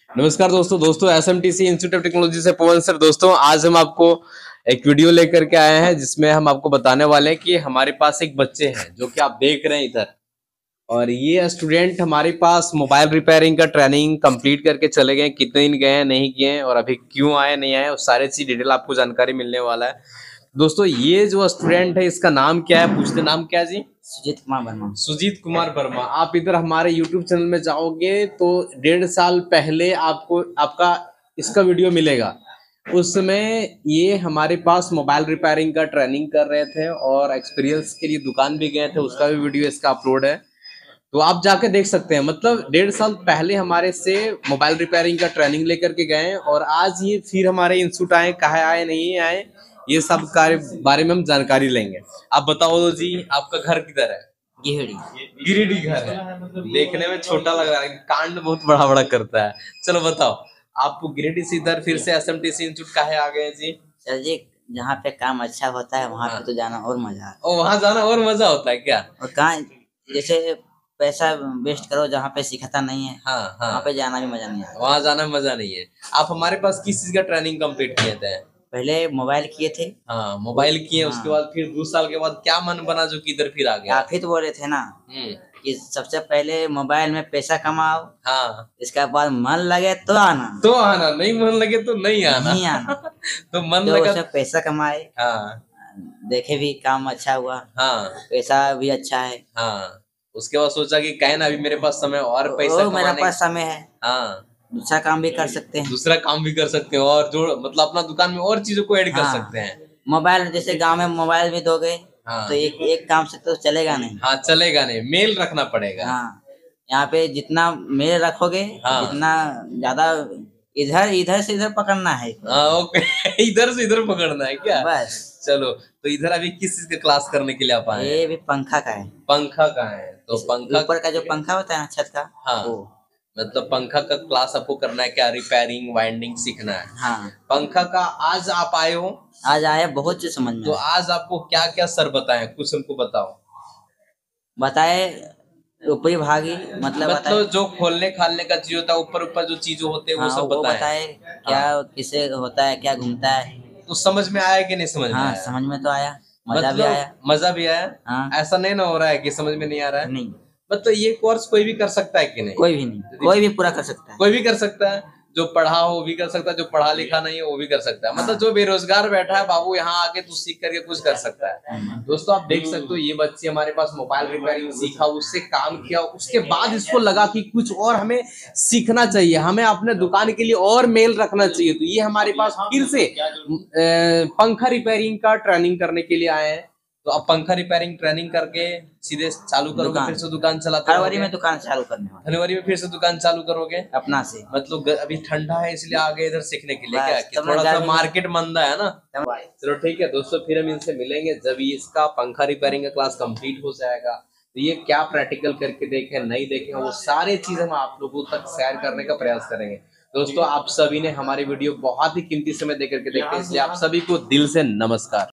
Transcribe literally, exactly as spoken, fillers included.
नमस्कार दोस्तों दोस्तों S M T C institute of technology से पवन सर। दोस्तों आज हम आपको एक वीडियो लेकर के आए हैं जिसमें हम आपको बताने वाले हैं कि हमारे पास एक बच्चे हैं जो कि आप देख रहे हैं इधर, और ये स्टूडेंट हमारे पास मोबाइल रिपेयरिंग का ट्रेनिंग कंप्लीट करके चले गए। कितने दिन गए हैं, नहीं गए हैं, और अभी क्यों आए नहीं आए, और सारे चीज डिटेल आपको जानकारी मिलने वाला है। दोस्तों ये जो स्टूडेंट है इसका नाम क्या है, पूछते नाम क्या है जी? सुजीत कुमार वर्मा। सुजीत कुमार वर्मा। आप इधर हमारे यूट्यूब चैनल में जाओगे तो डेढ़ साल पहले आपको आपका इसका वीडियो मिलेगा। उस समय ये हमारे पास मोबाइल रिपेयरिंग का ट्रेनिंग कर रहे थे और एक्सपीरियंस के लिए दुकान भी गए थे, उसका भी वीडियो इसका अपलोड है, तो आप जाके देख सकते हैं। मतलब डेढ़ साल पहले हमारे से मोबाइल रिपेयरिंग का ट्रेनिंग लेकर के गए और आज ये फिर हमारे इंस्टीट्यूट आए, कहाँ आए नहीं आए, ये सब कार्य बारे में हम जानकारी लेंगे। आप बताओ जी, आपका घर किधर है? गिरिडीह। गिरिडीह घर है। देखने में छोटा लग रहा है, कांड बहुत बड़ा बड़ा करता है। चलो बताओ, आप गिरिडीह से इधर फिर से S M T C institute काहे आ गए जी? सर जी, जहाँ पे काम अच्छा होता है वहाँ पे तो जाना और मजा आता और वहाँ जाना और मजा होता है क्या? है। और कहाँ जैसे पैसा वेस्ट करो जहाँ पे सिखाता नहीं है, हाँ हाँ, वहाँ पे जाना भी मजा नहीं आता। वहाँ जाना में मजा नहीं है। आप हमारे पास किस चीज का ट्रेनिंग कंप्लीट किए थे? पहले मोबाइल किए थे। हाँ मोबाइल किए, हाँ। उसके बाद फिर दो साल के बाद क्या मन बना जो कि इधर फिर आ गया? आप ही तो बोल रहे थे ना हम्म, कि सबसे पहले मोबाइल में पैसा कमाओ, हाँ इसके बाद मन लगे तो आना, तो आना, नहीं मन लगे तो नहीं आना। नहीं आना। तो मन तो लगा, उसमें पैसा कमाए, हाँ देखे भी काम अच्छा हुआ, हाँ पैसा भी अच्छा है। हाँ। उसके बाद सोचा कि कहे ना अभी मेरे पास समय और पैसा ओ, मेरा कमाने, पास समय है, हाँ दूसरा काम भी कर सकते हैं। दूसरा काम भी कर सकते हो और जो मतलब अपना दुकान में और चीजों को ऐड कर हाँ। सकते हैं। मोबाइल जैसे गांव में मोबाइल भी दोगे हाँ। तो एक एक काम से तो चलेगा नहीं। हाँ चलेगा नहीं, मेल रखना पड़ेगा। हाँ, यहाँ पे जितना मेल रखोगे, हाँ। जितना ज्यादा इधर इधर से इधर पकड़ना है। हाँ ओके। इधर से इधर पकड़ना है क्या? बस। चलो, तो इधर अभी किस चीज का क्लास करने के लिए आप आए हैं? ये भी पंखा का है। पंखा का है, तो पंखा ऊपर का जो पंखा होता है ना छत का, हाँ वो। मतलब पंखा का क्लास आपको करना है क्या? रिपेयरिंग वाइंडिंग सीखना है? हाँ, पंखा का आज आप आए हो, आज आया बहुत चीज समझ में। तो आज आपको क्या क्या सर बताए, कुछ हमको बताओ। बताए ऊपरी भागी मतलब मतलब जो खोलने खालने का चीज होता है, ऊपर ऊपर जो चीज होते हैं वो हाँ, सब वो बताए। बताए क्या किसे होता है, क्या घूमता है। तो समझ में आया कि नहीं समझ में हाँ, आया? समझ में तो आया, मजा भी मतलब आया। मजा भी आया। हाँ। ऐसा नहीं ना हो रहा है कि समझ में नहीं आ रहा है? नहीं, मतलब ये कोर्स कोई भी कर सकता है कि नहीं? कोई भी नहीं, कोई भी पूरा कर सकता है। कोई भी कर सकता है, जो पढ़ा हो वो भी कर सकता है, जो पढ़ा लिखा नहीं है वो भी कर सकता है। मतलब जो बेरोजगार बैठा है बाबू, यहाँ आके तू सीख करके कुछ कर सकता है। दोस्तों आप देख सकते हो, ये बच्चे हमारे पास मोबाइल रिपेयरिंग सीखा, उससे काम किया, उसके बाद इसको लगा कि कुछ और हमें सीखना चाहिए, हमें अपने दुकान के लिए और मेल रखना चाहिए। तो ये हमारे पास फिर से पंखा रिपेयरिंग का ट्रेनिंग करने के लिए आए हैं। तो अब पंखा रिपेयरिंग ट्रेनिंग करके सीधे चालू करोगे, फिर से दुकान चलाते फरवरी में दुकान चालू करने वाला। फरवरी में फिर से दुकान चालू करोगे अपना से। मतलब ग- अभी ठंडा है इसलिए आगे इधर सीखने के लिए क्या, कि तब थोड़ा सा जाके- मार्केट मंदा है ना। चलो ठीक है दोस्तों, फिर हम इनसे मिलेंगे जब इसका पंखा रिपेयरिंग का क्लास कंप्लीट हो जाएगा। तो ये क्या प्रैक्टिकल करके देखे नहीं देखे, वो सारे चीज हम आप लोगों तक शेयर करने का प्रयास करेंगे। दोस्तों आप सभी ने हमारी वीडियो बहुत ही कीमती समय देकर के देखे, इसलिए आप सभी को दिल से नमस्कार।